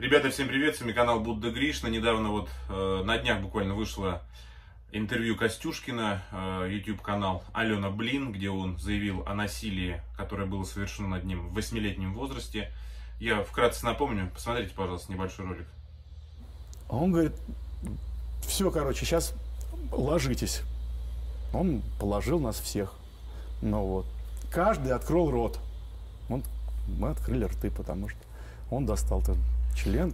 Ребята, всем привет, с вами канал Будда Гришна. Недавно на днях буквально вышло интервью Костюшкина, YouTube канал Алена Блин, где он заявил о насилии, которое было совершено над ним в 8-летнем возрасте. Я вкратце напомню, посмотрите, пожалуйста, небольшой ролик. Он говорит, все, сейчас ложитесь. Он положил нас всех. Каждый открыл рот. Мы открыли рты, потому что он достал член.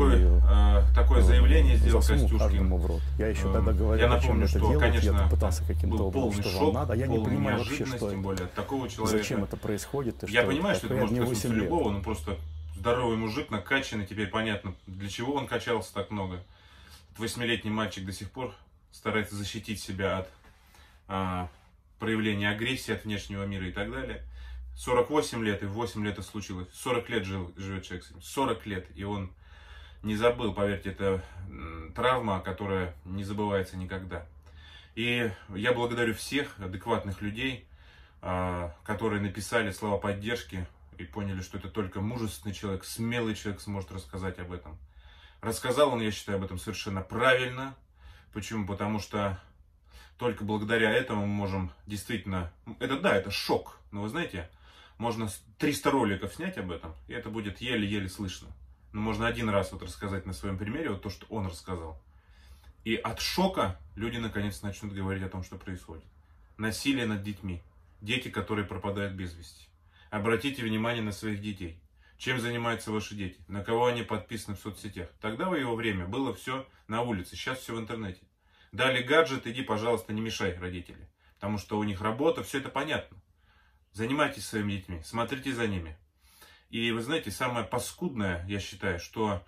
Такое заявление сделал Костюшкин. В рот. Я еще тогда говорил, я напомню, это что, делать, конечно, я пытался каким-то образом, шок, вам надо. Я не понимаю вообще, тем что более от такого человека. Зачем это происходит. Я понимаю, что это может коснуться любого, но просто здоровый мужик, накачанный, теперь понятно, для чего он качался так много. 8-летний мальчик до сих пор старается защитить себя от проявления агрессии от внешнего мира и так далее. 48 лет, и в 8 лет это случилось. 40 лет живет человек с этим. 40 лет, и он не забыл, поверьте, это травма, которая не забывается никогда. И я благодарю всех адекватных людей, которые написали слова поддержки и поняли, что это только мужественный человек, смелый человек сможет рассказать об этом. Рассказал он, я считаю, об этом совершенно правильно. Почему? Потому что только благодаря этому мы можем действительно... Это шок. Но вы знаете, можно 300 роликов снять об этом, и это будет еле-еле слышно. Но можно один раз рассказать на своем примере то, что он рассказал. И от шока люди наконец начнут говорить о том, что происходит. Насилие над детьми. Дети, которые пропадают без вести. Обратите внимание на своих детей. Чем занимаются ваши дети? На кого они подписаны в соцсетях? Тогда в его время было все на улице, сейчас все в интернете. Дали гаджет, иди, пожалуйста, не мешай, родители. Потому что у них работа, все это понятно. Занимайтесь своими детьми, смотрите за ними. И вы знаете, самое паскудное, я считаю, что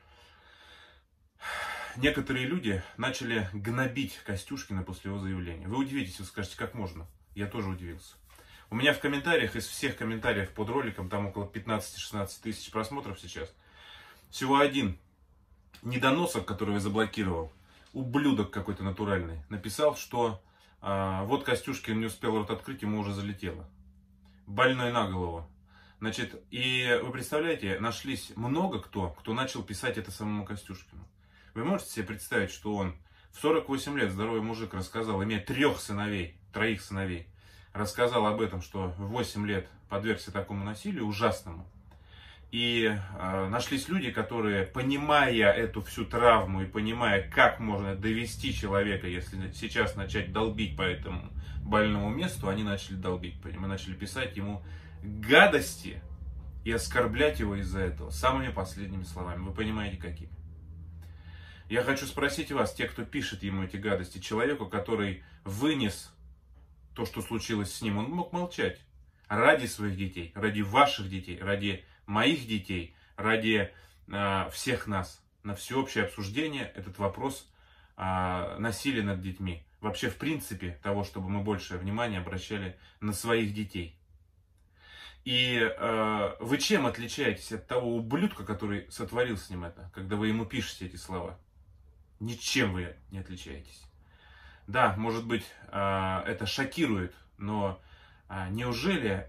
некоторые люди начали гнобить Костюшкина после его заявления. Вы удивитесь, вы скажете, как можно? Я тоже удивился. У меня в комментариях, из всех комментариев под роликом, там около 15-16 тысяч просмотров сейчас, всего один недоносок, который я заблокировал, ублюдок какой-то натуральный, написал, что вот Костюшкин не успел рот открыть, ему уже залетело. Больной на голову. Значит, и вы представляете, нашлись много кто начал писать это самому Костюшкину. Вы можете себе представить, что он в 48 лет, здоровый мужик, рассказал, имея 3 сыновей, 3 сыновей, рассказал об этом, что в 8 лет подвергся такому насилию ужасному. И нашлись люди, которые, понимая эту всю травму и понимая, как можно довести человека, если сейчас начать долбить по этому больному месту, они начали долбить, мы начали писать ему гадости и оскорблять его из-за этого самыми последними словами. Вы понимаете, какими? Я хочу спросить вас, те, кто пишет ему эти гадости, человеку, который вынес то, что случилось с ним, он мог молчать ради своих детей, ради ваших детей, ради моих детей, ради всех нас. На всеобщее обсуждение этот вопрос насилия над детьми. Вообще, в принципе, того, чтобы мы больше внимания обращали на своих детей. И вы чем отличаетесь от того ублюдка, который сотворил с ним это, когда вы ему пишете эти слова? Ничем вы не отличаетесь. Да, может быть, это шокирует, но неужели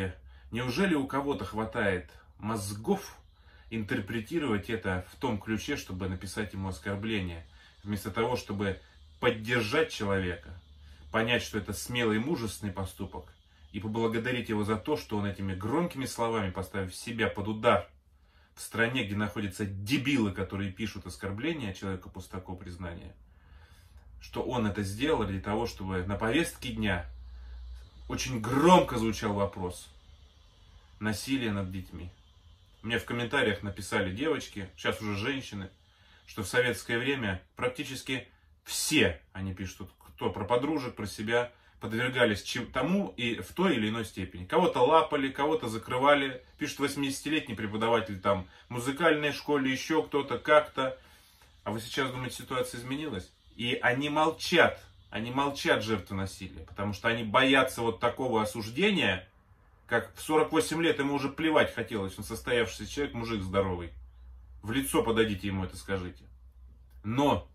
у кого-то хватает мозгов интерпретировать это в том ключе, чтобы написать ему оскорбление, вместо того, чтобы поддержать человека, понять, что это смелый и мужественный поступок, и поблагодарить его за то, что он этими громкими словами, поставив себя под удар в стране, где находятся дебилы, которые пишут оскорбления человеку после такого признания, что он это сделал ради того, чтобы на повестке дня очень громко звучал вопрос насилия над детьми. Мне в комментариях написали девочки, сейчас уже женщины, что в советское время практически все, они пишут, кто про подружек, про себя, подвергались тому и в той или иной степени. Кого-то лапали, кого-то закрывали. Пишет 80-летний преподаватель там в музыкальной школе, еще кто-то, как-то. А вы сейчас думаете, ситуация изменилась? И они молчат, жертвы насилия, потому что они боятся вот такого осуждения, как в 48 лет ему уже плевать хотелось, он состоявшийся человек, мужик здоровый. В лицо подойдите ему это скажите. Но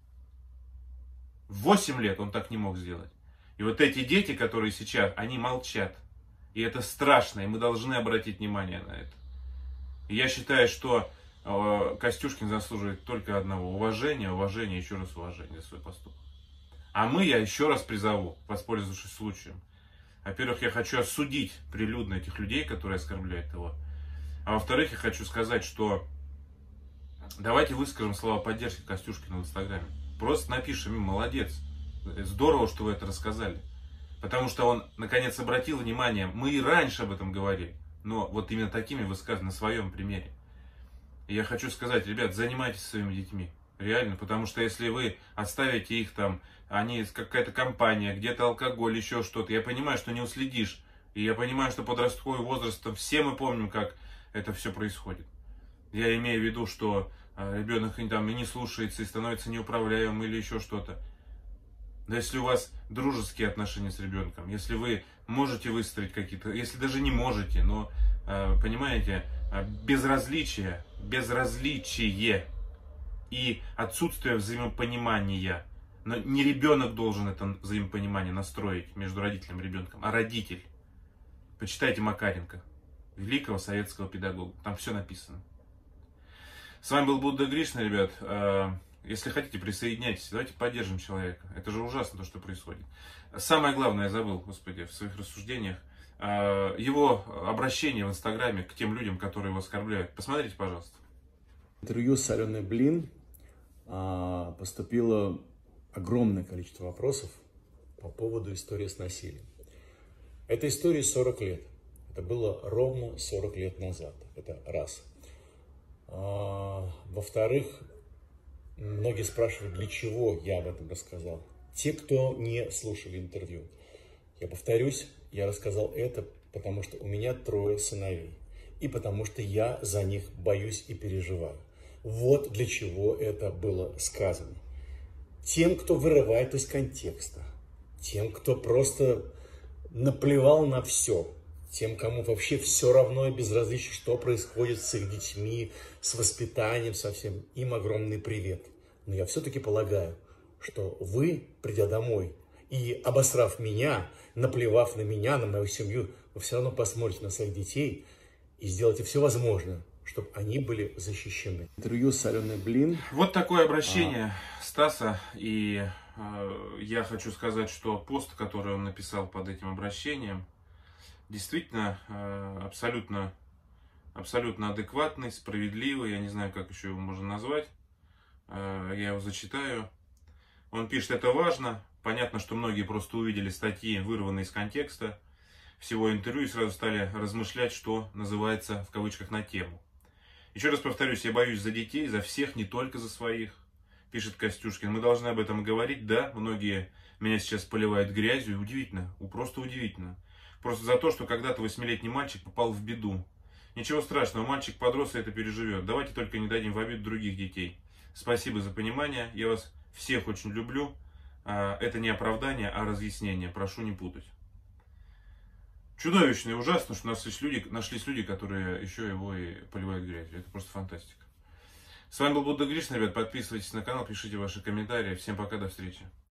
в 8 лет он так не мог сделать. И вот эти дети, которые сейчас, они молчат. И это страшно, и мы должны обратить внимание на это. И я считаю, что Костюшкин заслуживает только одного: уважения, уважения, еще раз уважения за свой поступок. А я еще раз призову, воспользовавшись случаем. Во-первых, я хочу осудить прилюдно этих людей, которые оскорбляют его. А во-вторых, я хочу сказать, что давайте выскажем слова поддержки Костюшкину в Инстаграме. Просто напишем им: молодец, здорово, что вы это рассказали. Потому что он, наконец, обратил внимание, мы и раньше об этом говорили, но вот именно такими высказываниями, на своем примере. И я хочу сказать: ребят, занимайтесь своими детьми. Реально, потому что если вы оставите их там, они какая-то компания, где-то алкоголь, еще что-то, я понимаю, что не уследишь. И я понимаю, что подростковый возраст, все мы помним, как это все происходит. Я имею в виду, что ребенок там и не слушается, и становится неуправляемым или еще что-то. Да если у вас дружеские отношения с ребенком, если вы можете выстроить какие-то, если даже не можете, но, понимаете, безразличие и отсутствие взаимопонимания. Но не ребенок должен это взаимопонимание настроить между родителем и ребенком, а родитель. Почитайте Макаренко, великого советского педагога, там все написано. С вами был Будда Гришна, ребят. Если хотите, присоединяйтесь, давайте поддержим человека. Это же ужасно, то, что происходит. Самое главное я забыл, господи, в своих рассуждениях. Его обращение в Инстаграме к тем людям, которые его оскорбляют. Посмотрите, пожалуйста. Интервью с Аленой Блин поступило огромное количество вопросов по поводу истории с насилием. Этой истории 40 лет. Это было ровно 40 лет назад. Это раз. Во-вторых, многие спрашивают, для чего я об этом рассказал. Те, кто не слушали интервью. Я повторюсь, я рассказал это, потому что у меня 3 сыновей. И потому что я за них боюсь и переживаю. Вот для чего это было сказано. Тем, кто вырывает из контекста. Тем, кто просто наплевал на все. Тем, кому вообще все равно и безразлично, что происходит с их детьми, с воспитанием, со всем. Им огромный привет. Но я все-таки полагаю, что вы, придя домой и обосрав меня, наплевав на меня, на мою семью, вы все равно посмотрите на своих детей и сделайте все возможное, чтобы они были защищены. Интервью с Аленой Блин. Вот такое обращение Стаса. И я хочу сказать, что пост, который он написал под этим обращением, действительно абсолютно адекватный, справедливый. Я не знаю, как еще его можно назвать. Я его зачитаю. Он пишет: это важно. Понятно, что многие просто увидели статьи, вырванные из контекста всего интервью, и сразу стали размышлять, что называется, в кавычках, на тему. Еще раз повторюсь, я боюсь за детей, за всех, не только за своих, пишет Костюшкин. Мы должны об этом говорить. Да, многие меня сейчас поливают грязью. Удивительно, просто удивительно. Просто за то, что когда-то 8-летний мальчик попал в беду. Ничего страшного, мальчик подрос и это переживет. Давайте только не дадим в обиду других детей. Спасибо за понимание. Я вас всех очень люблю. Это не оправдание, а разъяснение. Прошу не путать. Чудовищно и ужасно, что нашлись люди, которые еще его и поливают грязью. Это просто фантастика. С вами был Будда Гришна, ребят. Подписывайтесь на канал, пишите ваши комментарии. Всем пока, до встречи.